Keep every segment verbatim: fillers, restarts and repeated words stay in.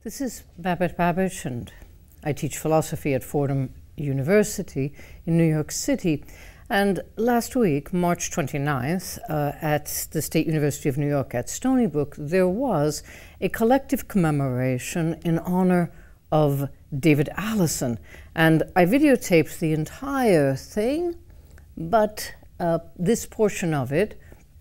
This is Babette Babish, and I teach philosophy at Fordham University in New York City. And last week, March twenty-ninth, uh, at the State University of New York at Stony Brook, there was a collective commemoration in honor of David Allison. And I videotaped the entire thing, but uh, this portion of it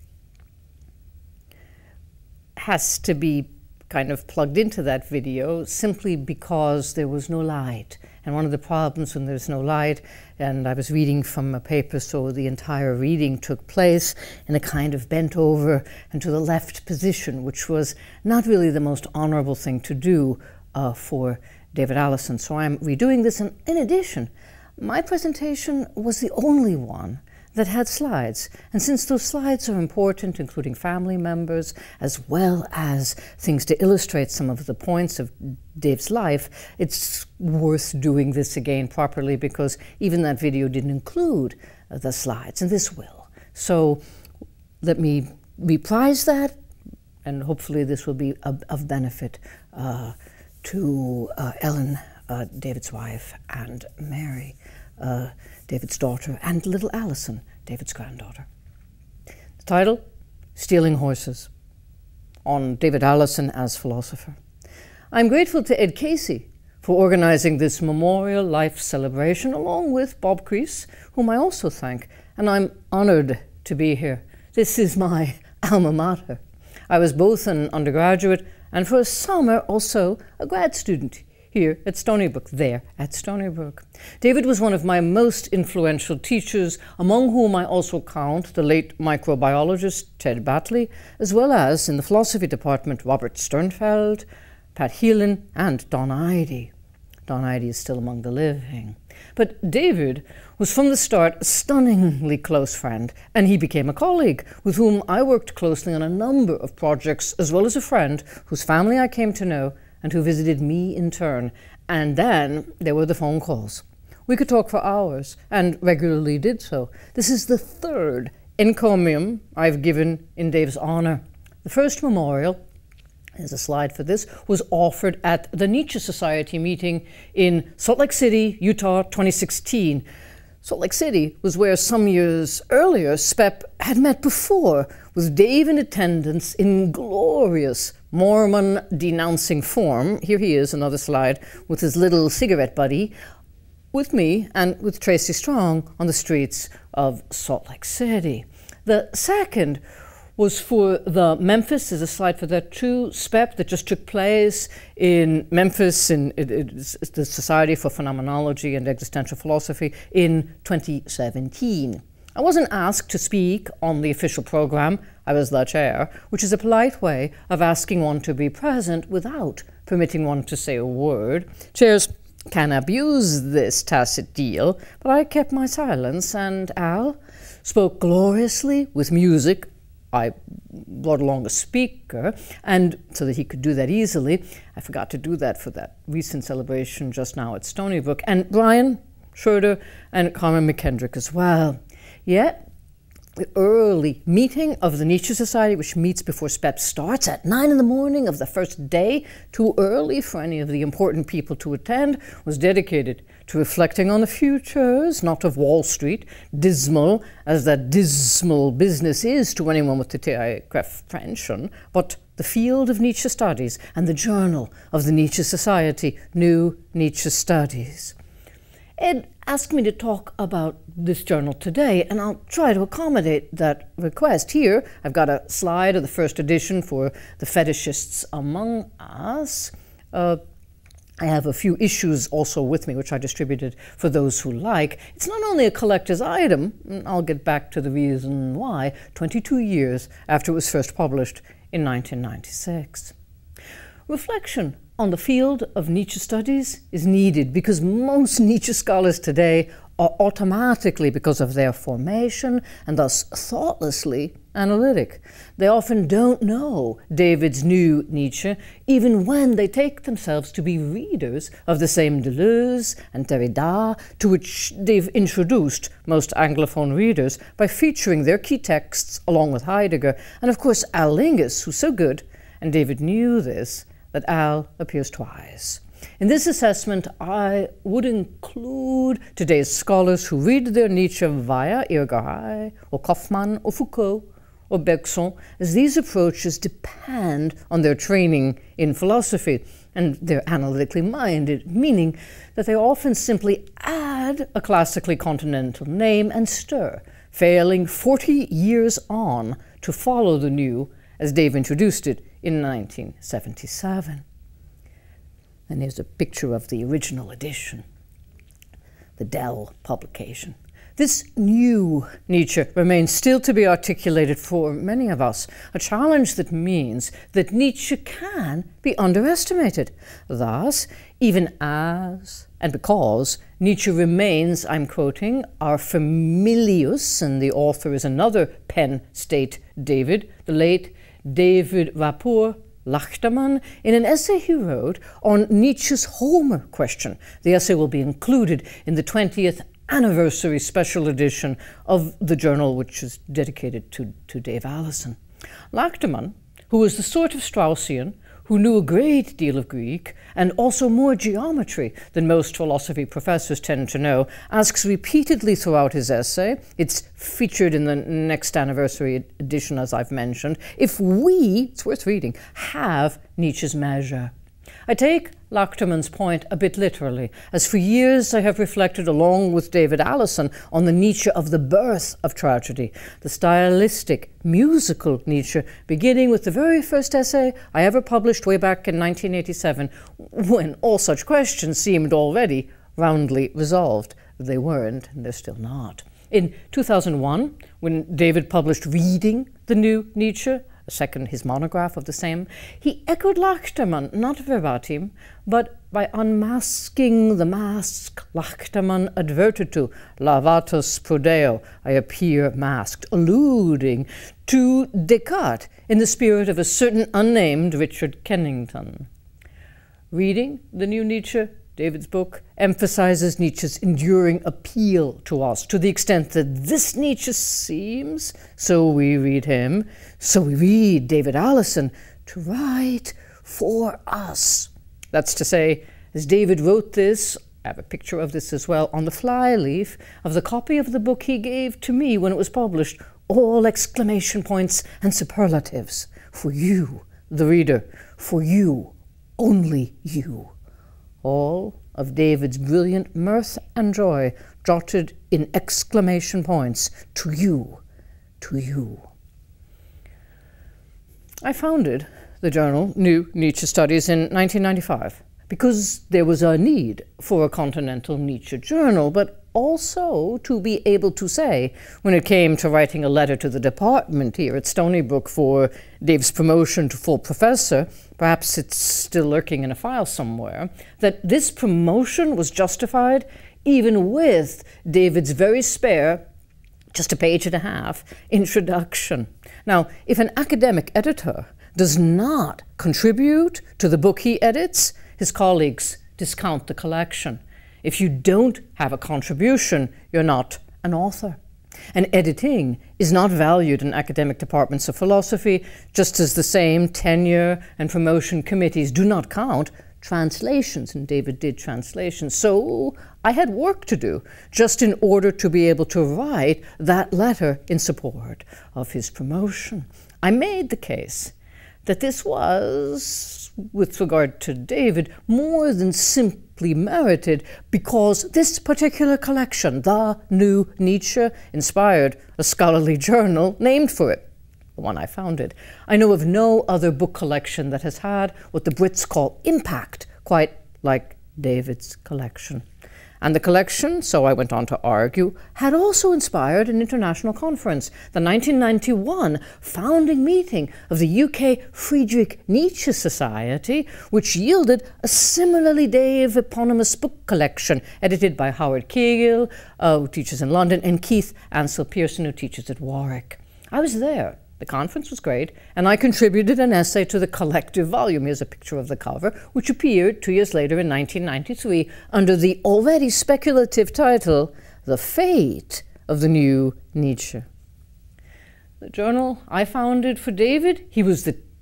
has to be kind of plugged into that video simply because there was no light. And one of the problems when there's no light, and I was reading from a paper, so the entire reading took place in a kind of bent over and to the left position, which was not really the most honorable thing to do uh, for David Allison. So I'm redoing this, and in addition, my presentation was the only one that had slides. And since those slides are important, including family members, as well as things to illustrate some of the points of Dave's life, it's worth doing this again properly, because even that video didn't include uh, the slides, and this will. So let me reprise that, and hopefully this will be of, of benefit uh, to uh, Ellen, uh, David's wife, and Mary, Uh, David's daughter, and little Allison, David's granddaughter. The title, Stealing Horses, on David Allison as philosopher. I'm grateful to Ed Casey for organizing this memorial life celebration, along with Bob Crease, whom I also thank, and I'm honored to be here. This is my alma mater. I was both an undergraduate and for a summer also a grad student here at Stony Brook, there at Stony Brook. David was one of my most influential teachers, among whom I also count the late microbiologist Ted Batley, as well as in the philosophy department Robert Sternfeld, Pat Heelan, and Don Idy. Don Idy is still among the living. But David was from the start a stunningly close friend, and he became a colleague with whom I worked closely on a number of projects, as well as a friend whose family I came to know and who visited me in turn. And then there were the phone calls. We could talk for hours, and regularly did so. This is the third encomium I've given in Dave's honor. The first memorial, there's a slide for this, was offered at the Nietzsche Society meeting in Salt Lake City, Utah, twenty sixteen. Salt Lake City was where some years earlier S P E P had met before, with Dave in attendance in glorious Mormon-denouncing form. Here he is, another slide, with his little cigarette buddy, with me and with Tracy Strong on the streets of Salt Lake City. The second was for the Memphis, there's a slide for that too, S P E P that just took place in Memphis, in it, it, the Society for Phenomenology and Existential Philosophy, in twenty seventeen. I wasn't asked to speak on the official program. I was the chair, which is a polite way of asking one to be present without permitting one to say a word. Chairs can abuse this tacit deal, but I kept my silence, and Al spoke gloriously with music. I brought along a speaker, and so that he could do that easily. I forgot to do that for that recent celebration just now at Stony Brook. And Brian Schroeder and Carmen McKendrick as well. Yet, the early meeting of the Nietzsche Society, which meets before S P E P starts at nine in the morning of the first day, too early for any of the important people to attend, was dedicated to reflecting on the futures, not of Wall Street, dismal as that dismal business is to anyone with the comprehension, but the field of Nietzsche studies and the journal of the Nietzsche Society, New Nietzsche Studies. Ed asked me to talk about this journal today, and I'll try to accommodate that request. Here, I've got a slide of the first edition for the fetishists among us. Uh, I have a few issues also with me, which I distributed for those who like. It's not only a collector's item, and I'll get back to the reason why, twenty-two years after it was first published in nineteen ninety-six. Reflection on the field of Nietzsche studies is needed because most Nietzsche scholars today are automatically, because of their formation and thus thoughtlessly, analytic. They often don't know David's new Nietzsche, even when they take themselves to be readers of the same Deleuze and Derrida, to which they've introduced most Anglophone readers by featuring their key texts along with Heidegger, and of course Al Lingus, who's so good, and David knew this, that Al appears twice. In this assessment, I would include today's scholars who read their Nietzsche via Irgahai, or Kaufmann, or Foucault, or Bergson, as these approaches depend on their training in philosophy, and they're analytically minded, meaning that they often simply add a classically continental name and stir, failing forty years on to follow the new as Dave introduced it in nineteen seventy-seven. And here's a picture of the original edition, the Dell publication. This new Nietzsche remains still to be articulated for many of us, a challenge that means that Nietzsche can be underestimated. Thus, even as and because Nietzsche remains, I'm quoting, our familius, and the author is another Penn State David, the late David Rapport Lachterman, in an essay he wrote on Nietzsche's Homer question. The essay will be included in the twentieth anniversary special edition of the journal, which is dedicated to, to Dave Allison. Lachterman, who was the sort of Straussian who knew a great deal of Greek and also more geometry than most philosophy professors tend to know, asks repeatedly throughout his essay, it's featured in the next anniversary edition as I've mentioned, if we, it's worth reading, have Nietzsche's measure. I take Lachterman's point a bit literally, as for years I have reflected along with David Allison on the Nietzsche of the birth of tragedy, the stylistic, musical Nietzsche, beginning with the very first essay I ever published way back in nineteen eighty-seven, when all such questions seemed already roundly resolved. They weren't, and they're still not. In two thousand one, when David published Reading the New Nietzsche, a second his monograph of the same, he echoed Lachterman, not verbatim, but by unmasking the mask Lachterman adverted to, lavatus prodeo, I appear masked, alluding to Descartes in the spirit of a certain unnamed Richard Kennington. Reading the New Nietzsche, David's book, emphasizes Nietzsche's enduring appeal to us, to the extent that this Nietzsche seems, so we read him, so we read David Allison, to write for us. That's to say, as David wrote this, I have a picture of this as well, on the flyleaf of the copy of the book he gave to me when it was published, all exclamation points and superlatives. For you, the reader, for you, only you. All of David's brilliant mirth and joy jotted in exclamation points, to you, to you. I founded the journal New Nietzsche Studies in nineteen ninety-five because there was a need for a continental Nietzsche journal, but also to be able to say, when it came to writing a letter to the department here at Stony Brook for Dave's promotion to full professor, perhaps it's still lurking in a file somewhere, that this promotion was justified even with David's very spare, just a page and a half, introduction. Now, if an academic editor does not contribute to the book he edits, his colleagues discount the collection. If you don't have a contribution, you're not an author. And editing is not valued in academic departments of philosophy, just as the same tenure and promotion committees do not count translations, and David did translations. So I had work to do just in order to be able to write that letter in support of his promotion. I made the case that this was, with regard to David, more than simply merited because this particular collection, The New Nietzsche, inspired a scholarly journal named for it, the one I founded. I know of no other book collection that has had what the Brits call impact, quite like David's collection. And the collection, so I went on to argue, had also inspired an international conference, the nineteen ninety-one founding meeting of the U K Friedrich Nietzsche Society, which yielded a similarly Dave eponymous book collection edited by Howard Kegel, uh, who teaches in London, and Keith Ansel Pearson, who teaches at Warwick. I was there. The conference was great, and I contributed an essay to the collective volume. Here's a picture of the cover, which appeared two years later in nineteen ninety-three under the already speculative title, The Fate of the New Nietzsche. The journal I founded for David, he was the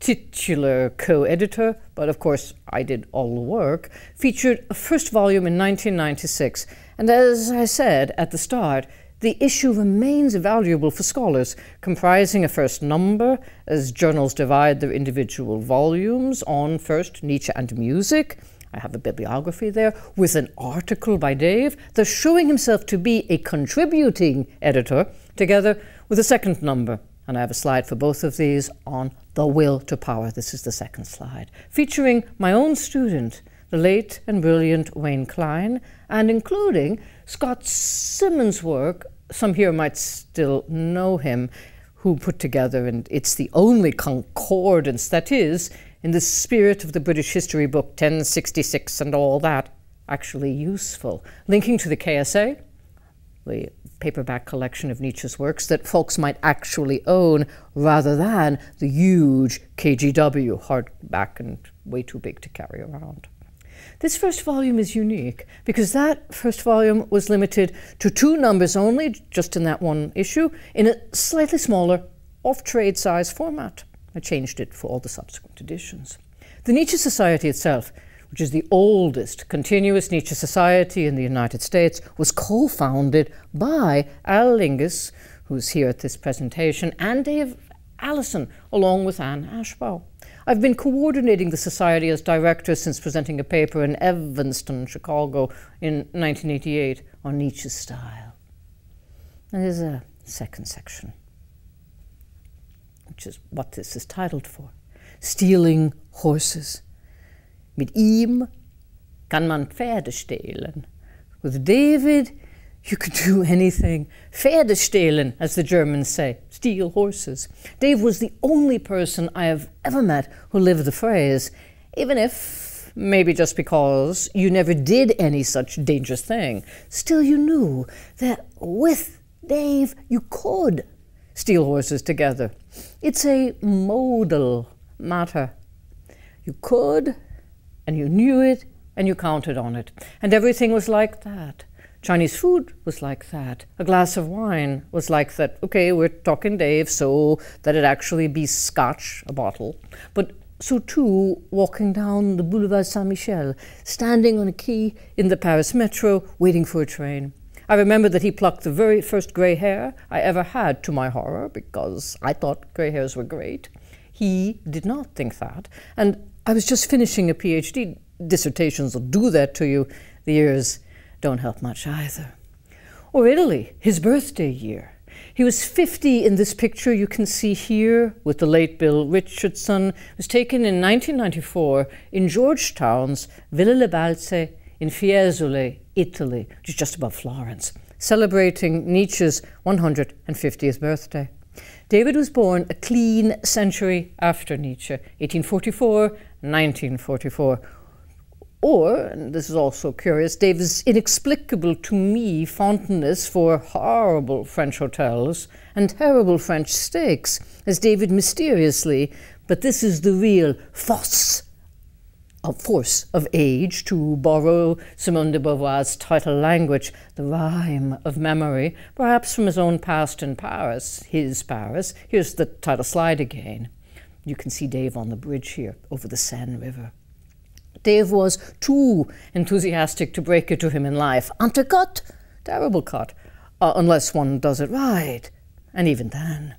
titular co-editor, but of course I did all the work, featured a first volume in nineteen ninety-six. And as I said at the start, the issue remains valuable for scholars, comprising a first number as journals divide their individual volumes on first Nietzsche and music. I have a bibliography there with an article by Dave, thus showing himself to be a contributing editor, together with a second number. And I have a slide for both of these on the will to power. This is the second slide, featuring my own student, the late and brilliant Wayne Klein, and including Scott Simmons' work. Some here might still know him, who put together, and it's the only concordance that is, in the spirit of the British history book ten sixty-six and all that, actually useful, linking to the K S A, the paperback collection of Nietzsche's works that folks might actually own, rather than the huge K G W, hardback and way too big to carry around. This first volume is unique because that first volume was limited to two numbers only, just in that one issue, in a slightly smaller, off-trade size format. I changed it for all the subsequent editions. The Nietzsche Society itself, which is the oldest continuous Nietzsche society in the United States, was co-founded by Al Lingus, who's here at this presentation, and Dave Allison, along with Anne Ashbaugh. I've been coordinating the society as director since presenting a paper in Evanston, Chicago in nineteen eighty-eight on Nietzsche's style. And there's a second section, which is what this is titled for. Stealing horses. Mit ihm kann man Pferde stehlen. With David, you could do anything. Pferde stehlen, as the Germans say, steal horses. Dave was the only person I have ever met who lived the phrase, even if, maybe just because, you never did any such dangerous thing. Still, you knew that with Dave, you could steal horses together. It's a modal matter. You could, and you knew it, and you counted on it. And everything was like that. Chinese food was like that. A glass of wine was like that. Okay, we're talking Dave, so that it actually be scotch, a bottle. But so too, walking down the Boulevard Saint-Michel, standing on a quay in the Paris metro, waiting for a train. I remember that he plucked the very first grey hair I ever had, to my horror, because I thought grey hairs were great. He did not think that. And I was just finishing a PhD. Dissertations will do that to you. The years don't help much either. Or Italy, his birthday year. He was fifty in this picture you can see here with the late Bill Richardson. It was taken in nineteen ninety-four in Georgetown's Villa Le Balze in Fiesole, Italy, which is just above Florence, celebrating Nietzsche's one hundred fiftieth birthday. David was born a clean century after Nietzsche, eighteen forty-four, nineteen forty-four. Or, and this is also curious, David's inexplicable to me fondness for horrible French hotels and terrible French steaks, as David mysteriously, but this is the real force of force of age, to borrow Simone de Beauvoir's title language, the rhyme of memory, perhaps from his own past in Paris, his Paris. Here's the title slide again. You can see Dave on the bridge here over the Seine River. Dave was too enthusiastic to break it to him in life. Undercut, terrible cut, uh, unless one does it right, and even then.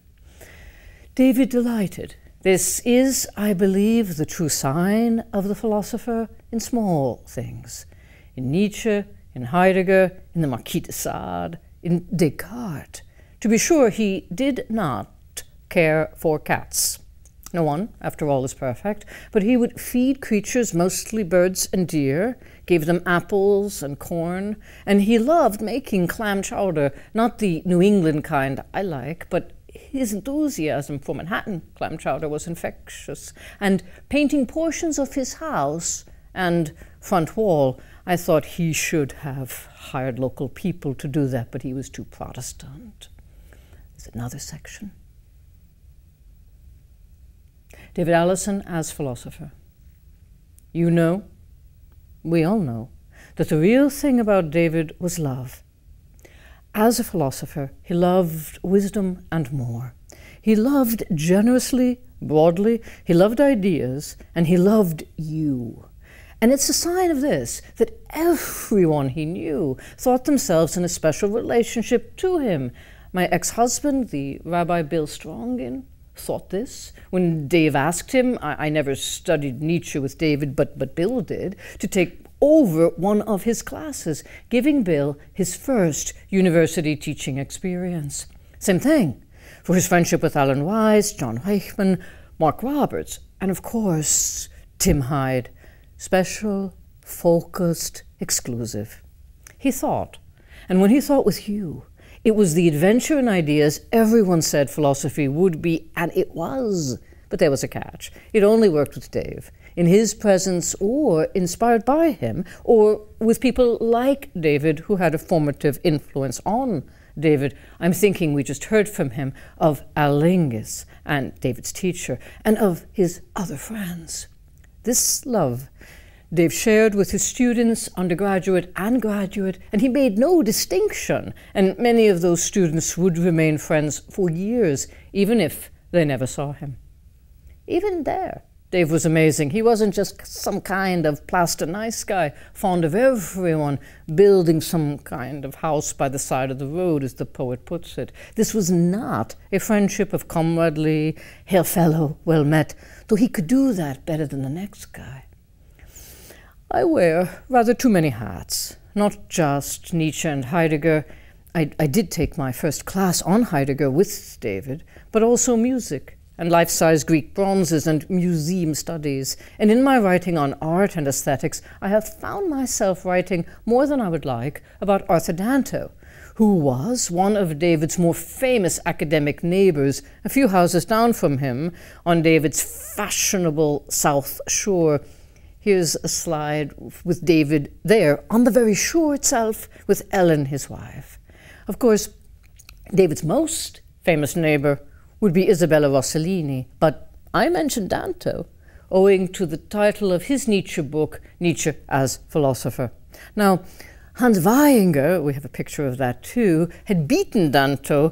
David delighted. This is, I believe, the true sign of the philosopher in small things. In Nietzsche, in Heidegger, in the Marquis de Sade, in Descartes. To be sure, he did not care for cats. No one, after all, is perfect, but he would feed creatures, mostly birds and deer, gave them apples and corn, and he loved making clam chowder, not the New England kind I like, but his enthusiasm for Manhattan clam chowder was infectious. And painting portions of his house and front wall, I thought he should have hired local people to do that, but he was too Protestant. There's another section. David Allison as philosopher. You know, we all know, that the real thing about David was love. As a philosopher, he loved wisdom and more. He loved generously Broadly, he loved ideas, and he loved you. And it's a sign of this, that everyone he knew thought themselves in a special relationship to him. My ex-husband, the Rabbi Bill Strongin, thought this. When Dave asked him, I, I never studied Nietzsche with David, but, but Bill did, to take over one of his classes, giving Bill his first university teaching experience. Same thing for his friendship with Alan Wise, John Weichmann, Mark Roberts, and of course, Tim Hyde. Special, focused, exclusive. He thought, and when he thought with you, it was the adventure and ideas everyone said philosophy would be, and it was. But there was a catch. It only worked with Dave, in his presence or inspired by him, or with people like David who had a formative influence on David. I'm thinking, we just heard from him, of Al Lingis and David's teacher, and of his other friends. This love Dave shared with his students, undergraduate and graduate, and he made no distinction, and many of those students would remain friends for years, even if they never saw him. Even there, Dave was amazing. He wasn't just some kind of plaster nice guy, fond of everyone, building some kind of house by the side of the road, as the poet puts it. This was not a friendship of comradely, hail fellow, well met, though he could do that better than the next guy. I wear rather too many hats, not just Nietzsche and Heidegger. I, I did take my first class on Heidegger with David, but also music and life-size Greek bronzes and museum studies. And in my writing on art and aesthetics, I have found myself writing more than I would like about Arthur Danto, who was one of David's more famous academic neighbors, a few houses down from him, on David's fashionable South Shore. Here's a slide with David there, on the very shore itself, with Ellen, his wife. Of course, David's most famous neighbor would be Isabella Rossellini, but I mentioned Danto, owing to the title of his Nietzsche book, Nietzsche as Philosopher. Now, Hans Weininger, we have a picture of that too, had beaten Danto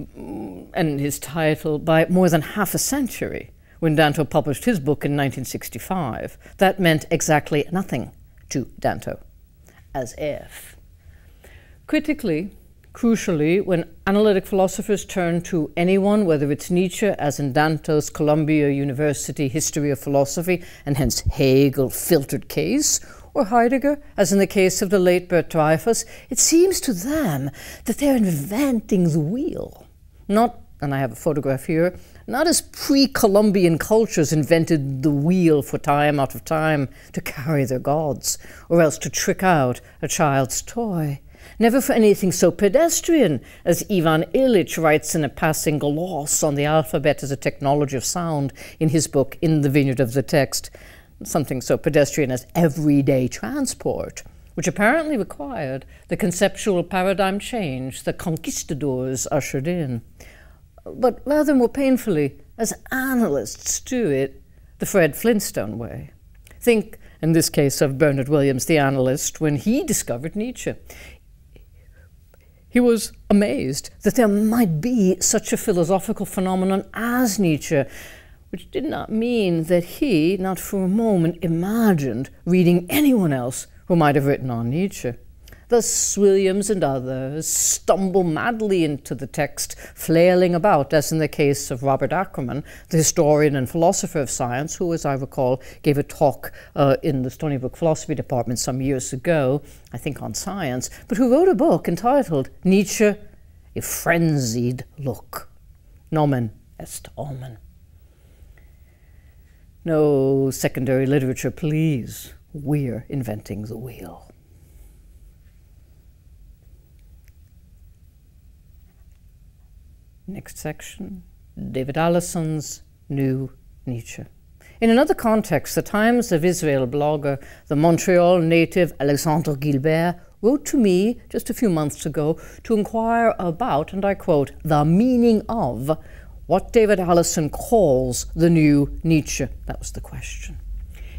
and his title by more than half a century when Danto published his book in nineteen sixty-five. That meant exactly nothing to Danto, as if. Critically, crucially, when analytic philosophers turn to anyone, whether it's Nietzsche, as in Danto's Columbia University History of Philosophy, and hence Hegel filtered case, or Heidegger, as in the case of the late Bert Dreyfus, it seems to them that they're inventing the wheel. Not, and I have a photograph here, not as pre-Columbian cultures invented the wheel for time out of time to carry their gods, or else to trick out a child's toy. Never for anything so pedestrian, as Ivan Illich writes in a passing gloss on the alphabet as a technology of sound in his book In the Vineyard of the Text. Something so pedestrian as everyday transport, which apparently required the conceptual paradigm change the conquistadors ushered in. But rather more painfully, as analysts do it, the Fred Flintstone way. Think, in this case, of Bernard Williams, the analyst, when he discovered Nietzsche. He was amazed that there might be such a philosophical phenomenon as Nietzsche, which did not mean that he, not for a moment, imagined reading anyone else who might have written on Nietzsche. Thus, Williams and others stumble madly into the text, flailing about, as in the case of Robert Ackerman, the historian and philosopher of science, who, as I recall, gave a talk uh, in the Stony Brook Philosophy Department some years ago, I think on science, but who wrote a book entitled Nietzsche, A Frenzied Look. Nomen est omen. No secondary literature, please. We're inventing the wheel. Next section, David Allison's New Nietzsche. In another context, the Times of Israel blogger, the Montreal native Alexandre Gilbert, wrote to me just a few months ago to inquire about, and I quote, the meaning of what David Allison calls the new Nietzsche. That was the question.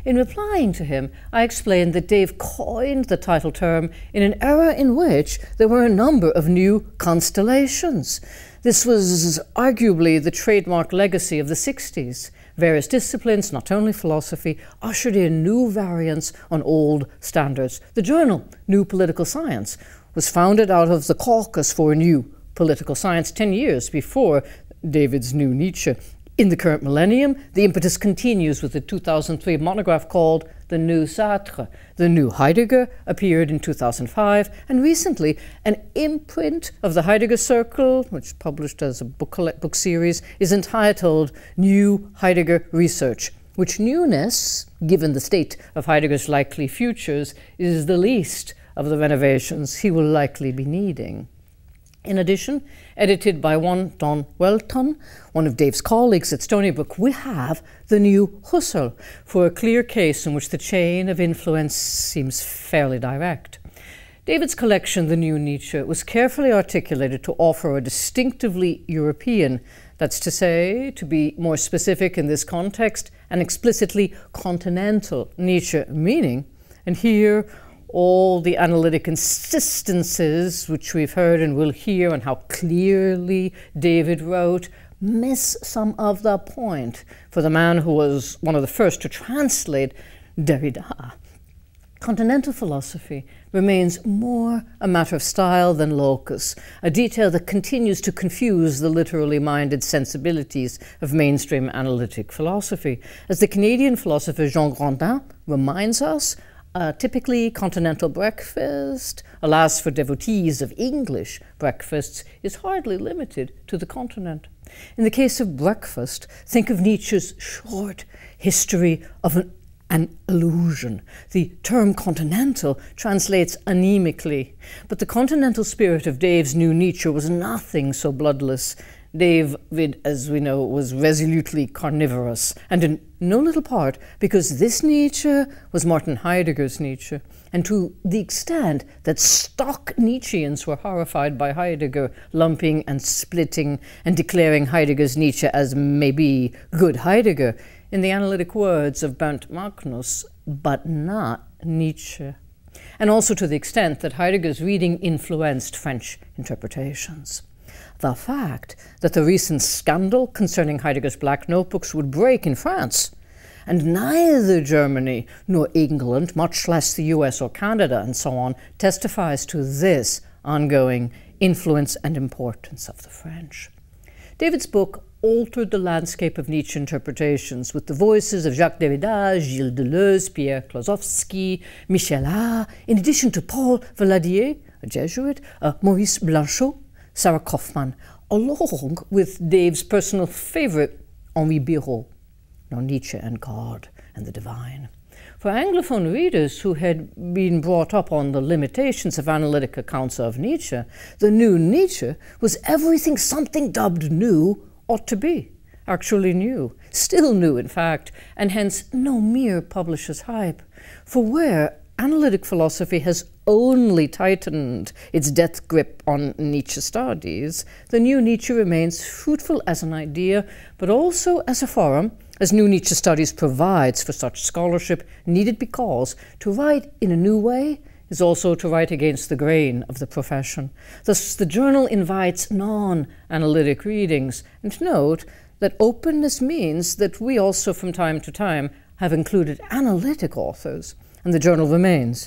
In replying to him, I explained that Dave coined the title term in an era in which there were a number of new constellations. This was arguably the trademark legacy of the sixties. Various disciplines, not only philosophy, ushered in new variants on old standards. The journal, New Political Science, was founded out of the caucus for New Political Science ten years before David's New Nietzsche. In the current millennium, the impetus continues with the two thousand three monograph called The New Sartre. The New Heidegger appeared in two thousand five, and recently an imprint of the Heidegger Circle, which published as a book, book series, is entitled New Heidegger Research, which newness, given the state of Heidegger's likely futures, is the least of the renovations he will likely be needing. In addition, edited by one Don Welton, one of Dave's colleagues at Stony Brook, we have The New Husserl, for a clear case in which the chain of influence seems fairly direct. David's collection, The New Nietzsche, was carefully articulated to offer a distinctively European, that's to say, to be more specific in this context, an explicitly continental Nietzsche meaning, and here all the analytic insistences which we've heard and will hear on how clearly David wrote miss some of the point for the man who was one of the first to translate Derrida. Continental philosophy remains more a matter of style than locus, a detail that continues to confuse the literally minded sensibilities of mainstream analytic philosophy. As the Canadian philosopher Jean Grandin reminds us, a typically continental breakfast, alas for devotees of English breakfasts, is hardly limited to the continent. In the case of breakfast, think of Nietzsche's short history of an, an illusion. The term continental translates anemically, but the continental spirit of Dave's New Nietzsche was nothing so bloodless. David, as we know, was resolutely carnivorous, and in no little part because this Nietzsche was Martin Heidegger's Nietzsche, and to the extent that stock Nietzscheans were horrified by Heidegger, lumping and splitting and declaring Heidegger's Nietzsche as maybe good Heidegger, in the analytic words of Bernd Magnus, but not Nietzsche. And also to the extent that Heidegger's reading influenced French interpretations. The fact that the recent scandal concerning Heidegger's black notebooks would break in France, and neither Germany nor England, much less the U S or Canada and so on, testifies to this ongoing influence and importance of the French. David's book altered the landscape of Nietzsche interpretations with the voices of Jacques Derrida, Gilles Deleuze, Pierre Klosowski, Michel A, in addition to Paul Valadier, a Jesuit, uh, Maurice Blanchot, Sarah Kaufmann, along with Dave's personal favorite, Henri Birot, now Nietzsche and God and the Divine. For Anglophone readers who had been brought up on the limitations of analytic accounts of Nietzsche, the New Nietzsche was everything something dubbed new ought to be, actually new, still new in fact, and hence no mere publisher's hype. For where analytic philosophy has only tightened its death grip on Nietzsche studies, the New Nietzsche remains fruitful as an idea, but also as a forum, as New Nietzsche Studies provides for such scholarship, needed because to write in a new way is also to write against the grain of the profession. Thus, the journal invites non-analytic readings, and note that openness means that we also from time to time have included analytic authors, and the journal remains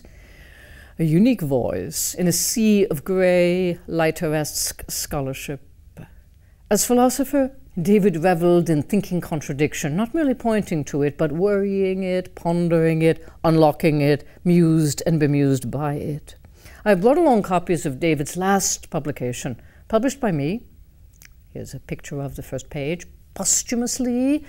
a unique voice in a sea of grey, lighter-esque scholarship. As philosopher, David reveled in thinking contradiction, not merely pointing to it, but worrying it, pondering it, unlocking it, mused and bemused by it. I brought along copies of David's last publication, published by me. Here's a picture of the first page, posthumously.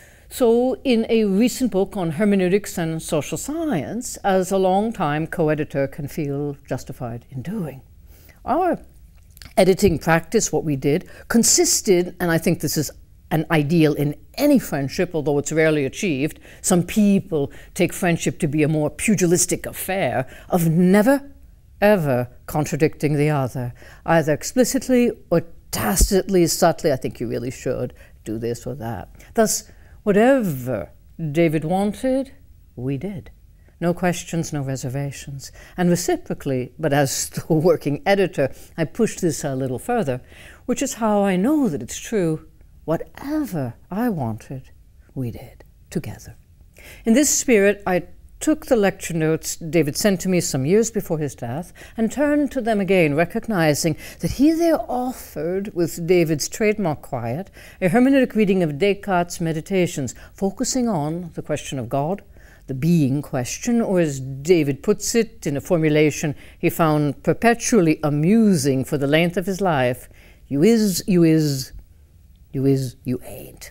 So in a recent book on hermeneutics and social science, as a long-time co-editor can feel justified in doing. Our editing practice, what we did, consisted, and I think this is an ideal in any friendship, although it's rarely achieved. Some people take friendship to be a more pugilistic affair of never, ever contradicting the other, either explicitly or tacitly, subtly. I think you really should do this or that. Thus, whatever David wanted, we did. No questions, no reservations. And reciprocally, but as the working editor, I pushed this a little further, which is how I know that it's true. Whatever I wanted, we did, together. In this spirit, I took the lecture notes David sent to me some years before his death and turned to them again, recognizing that he there offered, with David's trademark quiet, a hermeneutic reading of Descartes' Meditations, focusing on the question of God, the being question, or as David puts it in a formulation he found perpetually amusing for the length of his life, you is, you is, you is, you ain't.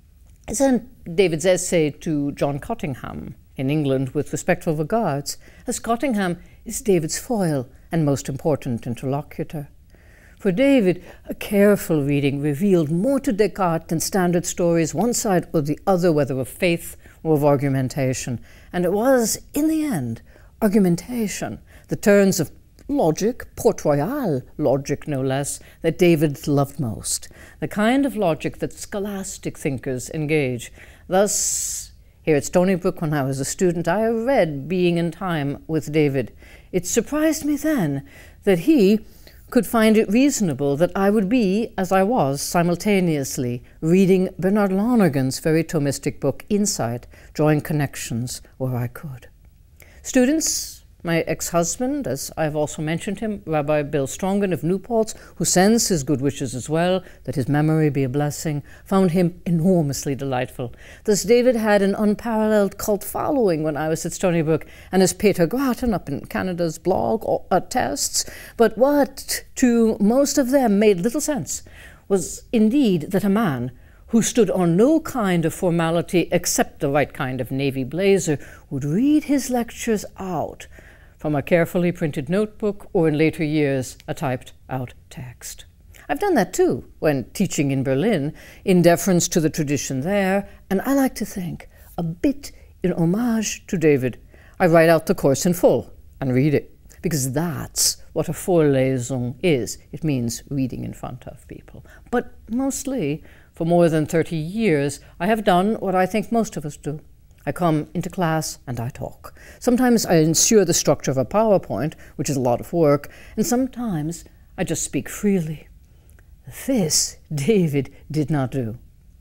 As in David's essay to John Cottingham in England with respectful regards, as Cottingham is David's foil and most important interlocutor. For David, a careful reading revealed more to Descartes than standard stories, one side or the other, whether of faith or of argumentation. And it was, in the end, argumentation, the turns of logic, Port Royal logic no less, that David loved most, the kind of logic that scholastic thinkers engage. Thus, here at Stony Brook, when I was a student, I read Being in Time with David. It surprised me then that he could find it reasonable that I would be, as I was, simultaneously reading Bernard Lonergan's very Thomistic book, Insight, drawing connections where I could. Students, my ex-husband, as I've also mentioned him, Rabbi Bill Strongen of New Paltz, who sends his good wishes as well, that his memory be a blessing, found him enormously delightful. Thus David had an unparalleled cult following when I was at Stony Brook, and as Peter Grattan up in Canada's blog attests, but what to most of them made little sense was indeed that a man who stood on no kind of formality except the right kind of navy blazer would read his lectures out from a carefully printed notebook, or in later years, a typed-out text. I've done that too, when teaching in Berlin, in deference to the tradition there, and I like to think, a bit in homage to David, I write out the course in full and read it, because that's what a Vorlesung is. It means reading in front of people. But mostly, for more than thirty years, I have done what I think most of us do. I come into class and I talk. Sometimes I ensure the structure of a PowerPoint, which is a lot of work, and sometimes I just speak freely. This David did not do.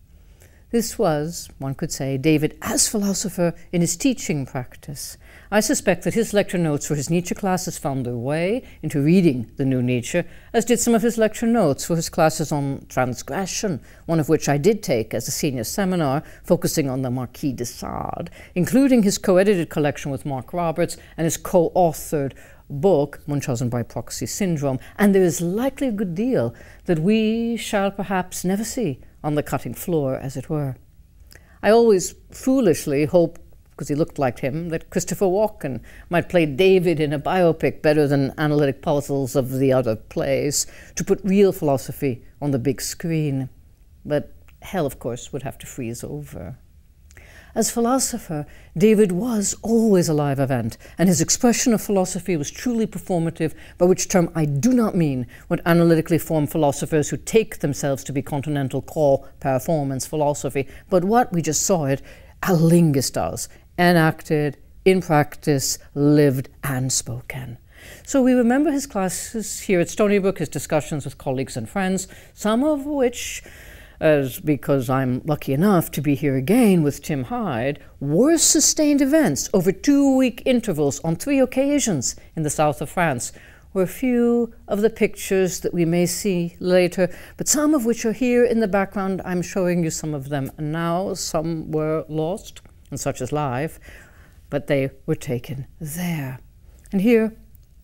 This was, one could say, David as philosopher in his teaching practice. I suspect that his lecture notes for his Nietzsche classes found their way into reading the new Nietzsche, as did some of his lecture notes for his classes on transgression, one of which I did take as a senior seminar, focusing on the Marquis de Sade, including his co-edited collection with Mark Roberts and his co-authored book, Munchausen by Proxy Syndrome, and there is likely a good deal that we shall perhaps never see on the cutting floor, as it were. I always foolishly hope, because he looked like him, that Christopher Walken might play David in a biopic better than analytic puzzles of the other plays, to put real philosophy on the big screen. But hell, of course, would have to freeze over. As philosopher, David was always a live event, and his expression of philosophy was truly performative, by which term I do not mean what analytically formed philosophers who take themselves to be continental call performance philosophy, but what we just saw it, a linguist does, enacted, in practice, lived and spoken. So we remember his classes here at Stony Brook, his discussions with colleagues and friends, some of which, as because I'm lucky enough to be here again with Tim Hyde, were sustained events over two-week intervals on three occasions in the south of France, where a few of the pictures that we may see later, but some of which are here in the background. I'm showing you some of them now. Some were lost, and such as live, but they were taken there. And here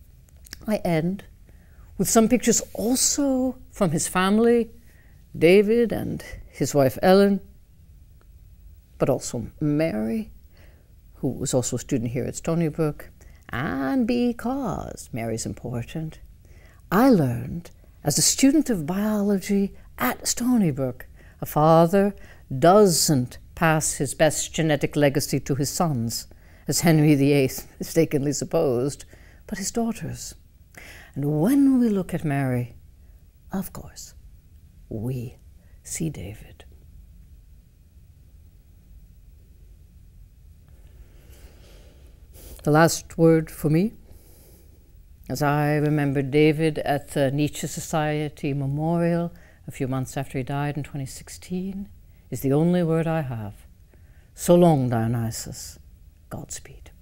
I end with some pictures also from his family, David and his wife Ellen, but also Mary, who was also a student here at Stony Brook. And because Mary's important, I learned as a student of biology at Stony Brook, a father doesn't pass his best genetic legacy to his sons, as Henry the Eighth mistakenly supposed, but his daughters. And when we look at Mary, of course, we see David. The last word for me, as I remember David at the Nietzsche Society Memorial a few months after he died in twenty sixteen, is the only word I have. So long, Dionysus. Godspeed.